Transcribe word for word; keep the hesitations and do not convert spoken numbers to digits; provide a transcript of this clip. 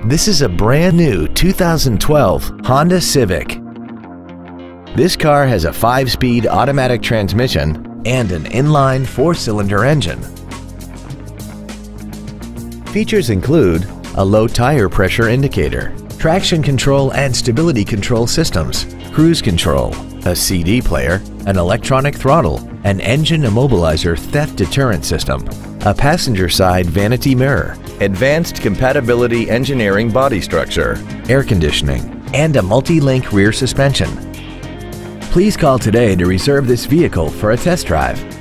This is a brand new two thousand twelve Honda Civic. This car has a five-speed automatic transmission and an inline four-cylinder engine. Features include a low tire pressure indicator, traction control and stability control systems, cruise control, a C D player, an electronic throttle, an engine immobilizer theft deterrent system, a passenger side vanity mirror, advanced compatibility engineering body structure, air conditioning, and a multi-link rear suspension. Please call today to reserve this vehicle for a test drive.